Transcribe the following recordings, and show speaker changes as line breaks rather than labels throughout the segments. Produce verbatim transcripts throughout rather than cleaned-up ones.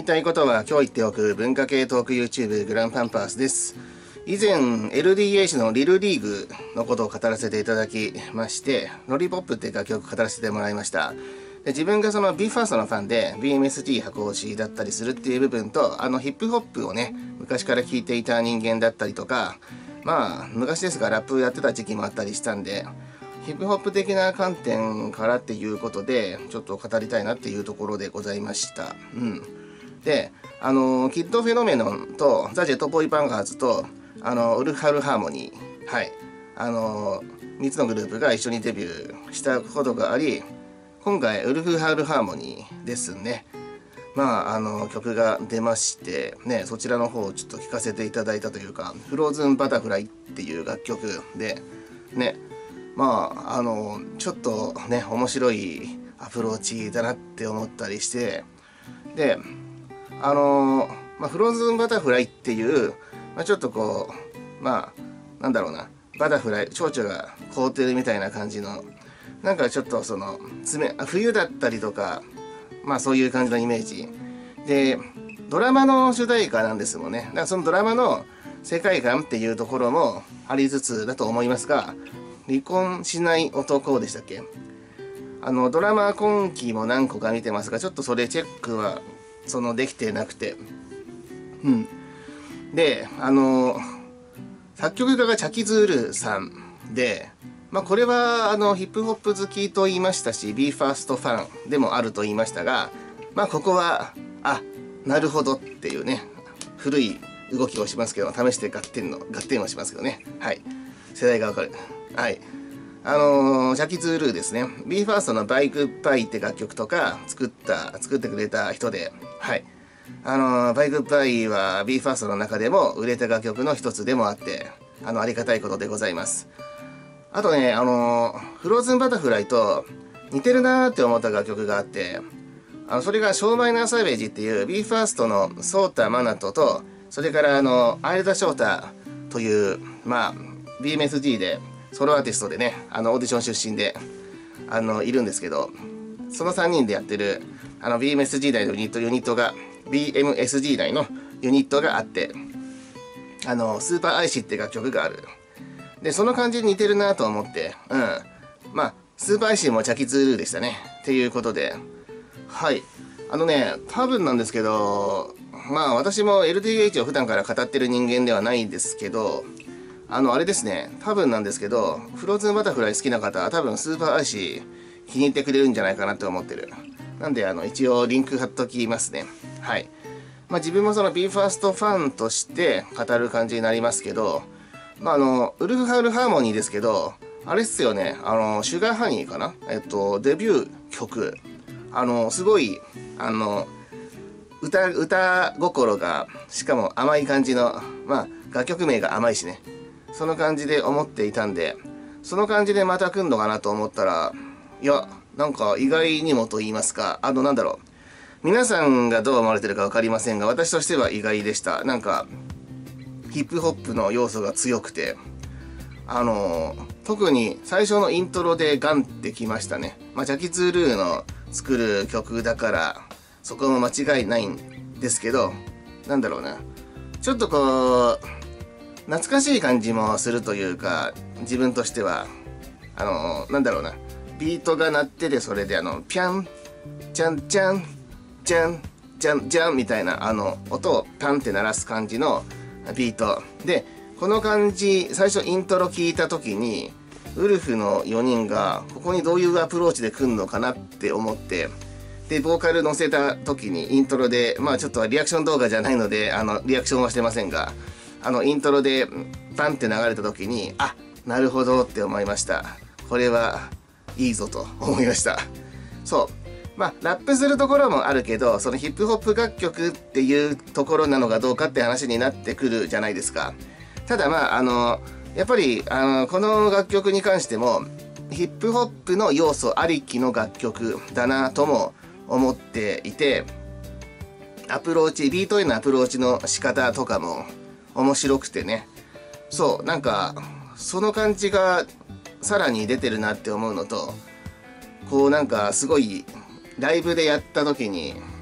たいことは今日言っておく文化系トーク YouTube グランパンパースです。以前 エルディーエイチ のリルリーグのことを語らせていただきまして、ロリポップっていう楽曲を語らせてもらいました。で自分がその ビーファースト のファンで ビーエムエスジー 箱推しだったりするっていう部分と、あのヒップホップをね、昔から聴いていた人間だったりとか、まあ昔ですがラップやってた時期もあったりしたんで、ヒップホップ的な観点からっていうことでちょっと語りたいなっていうところでございました。うん。で、あのキッドフェノメノンとザ・ジェット・ボーイ・バンガーズとあのウルフ・ハル・ハーモニー、はい、あのみっつのグループが一緒にデビューしたことがあり、今回ウルフ・ハル・ハーモニーですね。まああの曲が出ましてね、そちらの方をちょっと聴かせていただいたというか、フローズン・バタフライっていう楽曲でね、まああのちょっとね面白いアプローチだなって思ったりして、であのまあ、フローズンバタフライっていう、まあ、ちょっとこうまあなんだろうな、バタフライ蝶々が凍ってるみたいな感じの、なんかちょっとその爪冬だったりとか、まあそういう感じのイメージで、ドラマの主題歌なんですもんね。だからそのドラマの世界観っていうところもありつつだと思いますが、離婚しない男でしたっけ。あのドラマ今期も何個か見てますが、ちょっとそれチェックはそのできてなくて、うん。で、あの作曲家がチャキズールさんで、まあこれはあのヒップホップ好きと言いましたし、ビーファーストファンでもあると言いましたが、まあここはあなるほどっていうね、古い動きをしますけど、試して合点の合点をしますけどね、はい、世代がわかる、はい。あのー、ジャキズールーですね。ビーファーストのバイグッバイって楽曲とか作った、作ってくれた人で、はい。あのー、バイグッバイはビーファーストの中でも売れた楽曲の一つでもあって、あの、ありがたいことでございます。あとね、あのー、フローズンバタフライと似てるなーって思った楽曲があって、あの、それがショーマイナーサーベージっていうビーファーストのソータ・マナトと、それからあの、アイルダ・ショータという、まあ、ビーエムエスジー で、ソロアーティストでね、あのオーディション出身であのいるんですけど、そのさんにんでやってるあの ビーエムエスジー 内のユニットユニットが ビーエムエスジー 内のユニットがあって、あのスーパーアイシーって楽曲がある。でその感じに似てるなと思って、うん、まあスーパーアイシーもチャキズールーでしたねっていうことで、はい、あのね多分なんですけど、まあ私も エルディーエイチ を普段から語ってる人間ではないんですけど、あの、あれですね、多分なんですけど、フローズンバタフライ好きな方は多分スーパーアイシー気に入ってくれるんじゃないかなと思ってる。なんで、あの、一応リンク貼っときますね。はい。まあ自分もその ビーファーストファンとして語る感じになりますけど、まああの、ウルフハルハーモニーですけど、あれっすよね、あの、シュガーハニーかな、えっと、デビュー曲。あの、すごい、あの、歌、歌心が、しかも甘い感じの、まあ楽曲名が甘いしね。その感じで思っていたんで、その感じでまた来んのかなと思ったら、いや、なんか意外にもと言いますか、あのなんだろう、皆さんがどう思われてるか分かりませんが、私としては意外でした。なんかヒップホップの要素が強くて、あの特に最初のイントロでガンってきましたね。まあジャキズールーの作る曲だからそこも間違いないんですけど、なんだろうな、ちょっとこう懐かしい感じもするというか、自分としてはあのなんだろうな、ビートが鳴ってて、それであのピャンチャンチャンチャンジャンジャンみたいなあの音をパンって鳴らす感じのビートで、この感じ最初イントロ聞いた時にウルフのよにんがここにどういうアプローチで来るのかなって思って、でボーカル乗せた時にイントロで、まあちょっとリアクション動画じゃないのであのリアクションはしてませんが、あのイントロでパンって流れた時に、あ、なるほどって思いました。これはいいぞと思いました。そう、まあラップするところもあるけど、そのヒップホップ楽曲っていうところなのかどうかって話になってくるじゃないですか。ただまああのやっぱりあのこの楽曲に関してもヒップホップの要素ありきの楽曲だなとも思っていて、アプローチビートへのアプローチの仕方とかも面白くてね、そうなんかその感じがさらに出てるなって思うのと、こうなんかすごいライブでやった時に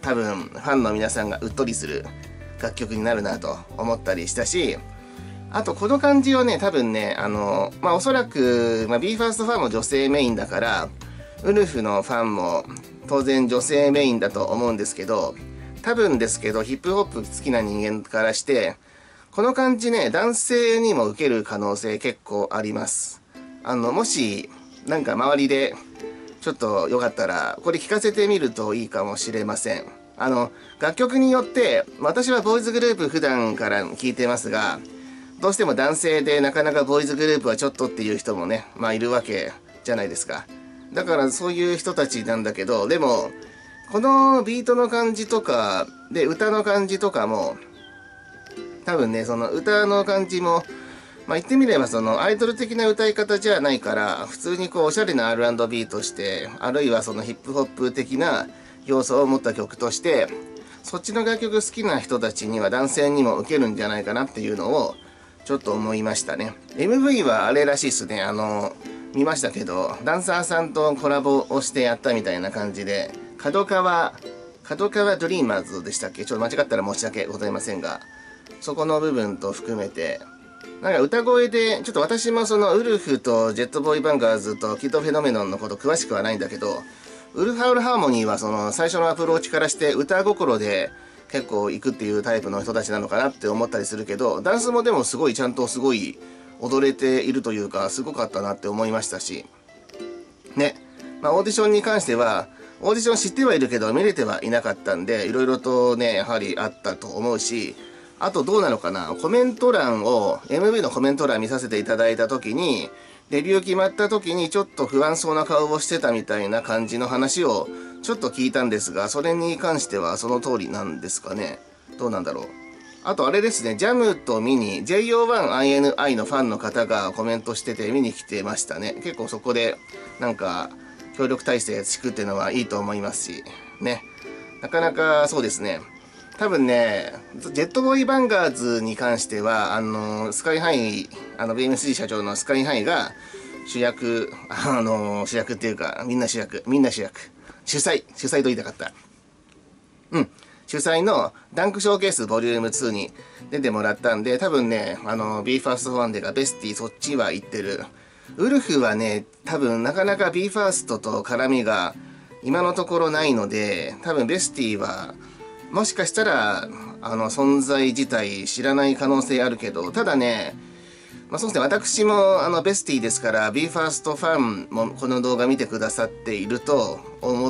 多分ファンの皆さんがうっとりする楽曲になるなと思ったりしたし、あとこの感じをね、多分ね、あの、まあおそらく、まあ、ビーファーストファンも女性メインだから、ウルフのファンも当然女性メインだと思うんですけど、多分ですけど、ヒップホップ好きな人間からして、この感じね、男性にも受ける可能性結構あります。あの、もし、なんか周りで、ちょっとよかったら、これ聞かせてみるといいかもしれません。あの、楽曲によって、私はボーイズグループ普段から聴いてますが、どうしても男性でなかなかボーイズグループはちょっとっていう人もね、まあいるわけじゃないですか。だからそういう人たちなんだけど、でも、このビートの感じとか、で、歌の感じとかも、多分ね、その歌の感じも、まあ言ってみればそのアイドル的な歌い方じゃないから、普通にこうおしゃれな アールアンドビー として、あるいはそのヒップホップ的な要素を持った曲として、そっちの楽曲好きな人たちには男性にも受けるんじゃないかなっていうのを、ちょっと思いましたね。エムブイ はあれらしいっすね。あの、見ましたけど、ダンサーさんとコラボをしてやったみたいな感じで、角川、角川ドリーマーズでしたっけ？ちょっと間違ったら申し訳ございませんが、そこの部分と含めて、なんか歌声で、ちょっと私もそのウルフとジェットボーイバンガーズとキッドフェノメノンのこと詳しくはないんだけど、ウルフハウルハーモニーはその最初のアプローチからして歌心で結構行くっていうタイプの人たちなのかなって思ったりするけど、ダンスもでもすごいちゃんとすごい踊れているというか、すごかったなって思いましたし、ね。まあオーディションに関しては、オーディション知ってはいるけど見れてはいなかったんで、いろいろとね、やはりあったと思うし、あとどうなのかな、コメント欄を、エムブイ のコメント欄見させていただいたときに、デビュー決まったときにちょっと不安そうな顔をしてたみたいな感じの話をちょっと聞いたんですが、それに関してはその通りなんですかね。どうなんだろう。あとあれですね、ジャムとミニ、ジェイオーワンアイエヌアイ のファンの方がコメントしてて見に来てましたね。結構そこで、なんか、協力体制敷くっていうのはいいと思いますし、ね。なかなかそうですね。多分ね、ジェットボーイバンガーズに関しては、あの、スカイハイ、あの、ビーエムエスジー 社長のスカイハイが主役、あの、主役っていうか、みんな主役、みんな主役。主催、主催と言いたかった。うん。主催のダンクショーケースボリュームツーに出てもらったんで、多分ね、あの、ビーファーストファンデがベスティそっちは行ってる。ウルフはね、多分なかなか ビーファーストと絡みが今のところないので、多分ベスティは、もしかしたら、あの、存在自体知らない可能性あるけど、ただね、まあそうですね、私もあの、ベスティですから、ビーファーストファンもこの動画見てくださっていると思って、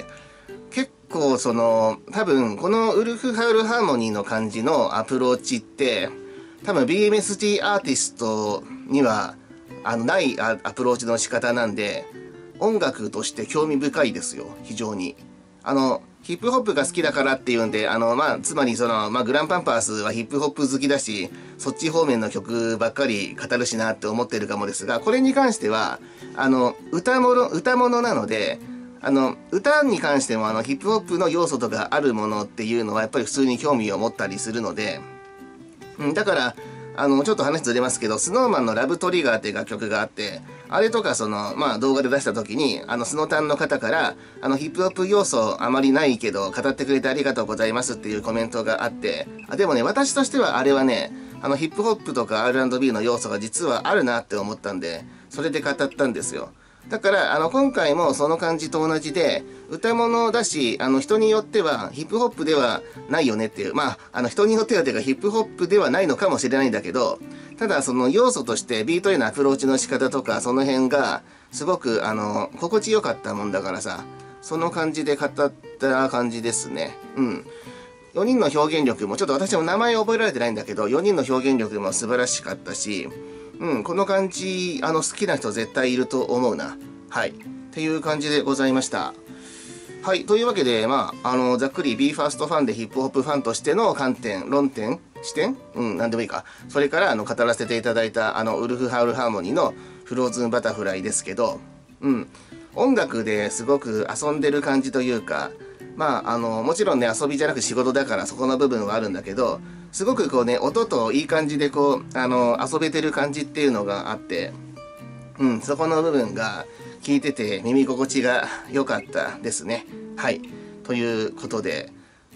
結構その、多分このウルフハウルハーモニーの感じのアプローチって、多分 ビーエムエスジー アーティストには、あの、ないアプローチの仕方なんで、音楽として興味深いですよ、非常に。あの、ヒップホップが好きだからっていうんで、あの、まあ、つまりその、まあ、グランパンパースはヒップホップ好きだし、そっち方面の曲ばっかり語るしなって思ってるかもですが、これに関しては、あの、歌物、歌物なので、あの、歌に関してもあの、ヒップホップの要素とかあるものっていうのはやっぱり普通に興味を持ったりするので、うん、だから、あの、ちょっと話ずれますけど、スノーマンのラブトリガーっていう楽曲があって、あれとかその、まあ動画で出した時に、あの、スノタンの方から、あの、ヒップホップ要素あまりないけど、語ってくれてありがとうございますっていうコメントがあって、あでもね、私としてはあれはね、あの、ヒップホップとか アールアンドビー の要素が実はあるなって思ったんで、それで語ったんですよ。だから、あの、今回もその感じと同じで、歌物だし、あの、人によっては、ヒップホップではないよねっていう、まあ、あの、人によってはというか、ヒップホップではないのかもしれないんだけど、ただ、その要素として、ビートへのアプローチの仕方とか、その辺が、すごく、あの、心地よかったもんだからさ、その感じで語った感じですね。うん。よにんの表現力も、ちょっと私も名前覚えられてないんだけど、よにんの表現力も素晴らしかったし、うん、この感じ、あの、好きな人絶対いると思うな。はい。っていう感じでございました。はい。というわけで、まあ、あの、ざっくり ビーファーストファンでヒップホップファンとしての観点、論点、視点うん、なんでもいいか。それから、あの、語らせていただいた、あの、ウルフハウルハーモニーのフローズンバタフライですけど、うん。音楽ですごく遊んでる感じというか、まあ、あの、もちろんね、遊びじゃなく仕事だからそこの部分はあるんだけど、すごくこうね、音といい感じでこう、あの、遊べてる感じっていうのがあって、うん、そこの部分が聞いてて耳心地が良かったですね。はい。ということで、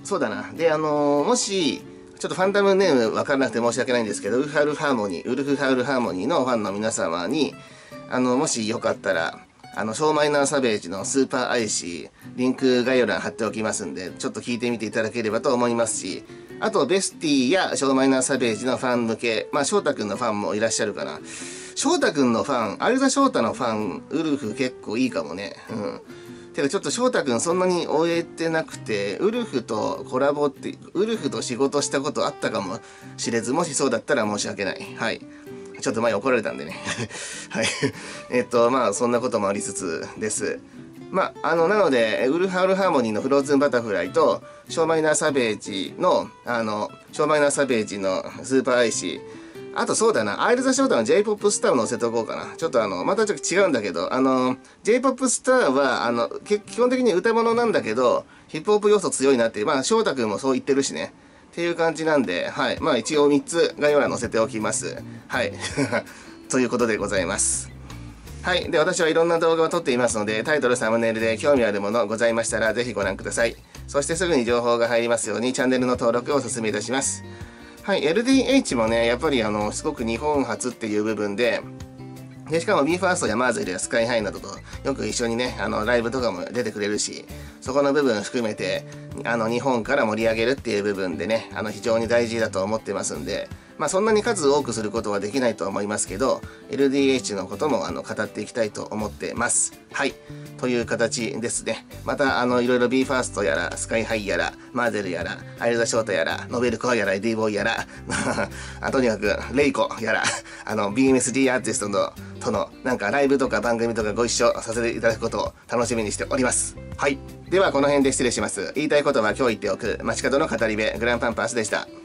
そうだな。で、あのーもし、ちょっとファンダムネームわからなくて申し訳ないんですけど、ウルフハルハーモニー、ウルフハルハーモニーのファンの皆様に、あの、もしよかったら、あの、ショーマイナーサベージのスーパーアイシー、リンク概要欄貼っておきますんで、ちょっと聞いてみていただければと思いますし、あと、ベスティやショーマイナーサベージのファン向け、まあ、翔太くんのファンもいらっしゃるかな。翔太くんのファン、アルザ翔太のファン、ウルフ結構いいかもね。うん。てかちょっと翔太くんそんなに終えてなくて、ウルフとコラボって、ウルフと仕事したことあったかもしれず、もしそうだったら申し訳ない。はい。ちょっと前怒られたんでね。はい。えっと、まあ、そんなこともありつつです。まあ、あの、なので、ウルフハルハーモニーのフローズンバタフライと、ショーマイナーサベージの、あの、ショーマイナーサベージのスーパーアイシー、あとそうだな、アイルザショータの J-ポップ スターを載せとこうかな。ちょっとあの、またちょっと違うんだけど、あの、J-ポップ スターは、あの、基本的に歌物なんだけど、ヒップホップ要素強いなって、まあ、翔太くんもそう言ってるしね。っていう感じなんで、はい。まあ一応みっつ概要欄載せておきます。はい。ということでございます。はい。で、私はいろんな動画を撮っていますので、タイトル、サムネイルで興味あるものございましたら、ぜひご覧ください。そしてすぐに情報が入りますように、チャンネルの登録をお勧めいたします。はい。エルディーエイチ もね、やっぱりあの、すごく日本初っていう部分で、で、しかも ビーファーストやマーゼルやスカイハイなどとよく一緒にね、あの、ライブとかも出てくれるし、そこの部分含めて、あの、日本から盛り上げるっていう部分でね、あの、非常に大事だと思ってますんで、まあ、そんなに数多くすることはできないと思いますけど、エルディーエイチ のことも、あの、語っていきたいと思ってます。はい。という形ですね。また、あの、いろいろ ビーファーストやら、スカイハイやら、マーゼルやら、アイルザショートやら、ノベルコアやら、D ボーイやら、あとにかく、レイコやら、あの、ビーエムエスディー アーティストの、との、なんかライブとか番組とかご一緒させていただくことを楽しみにしております。はい。では、この辺で失礼します。言いたいことは今日言っておく、街角の語り部、グランパンパースでした。